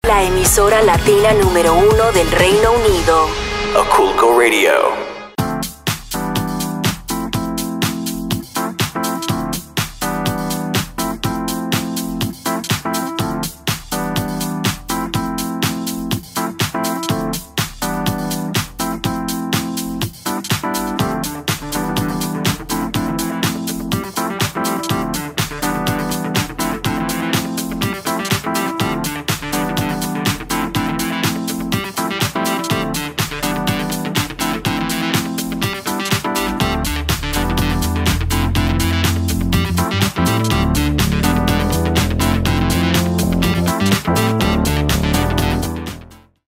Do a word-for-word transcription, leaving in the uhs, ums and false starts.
La emisora latina número uno del Reino Unido. Akulco Radio.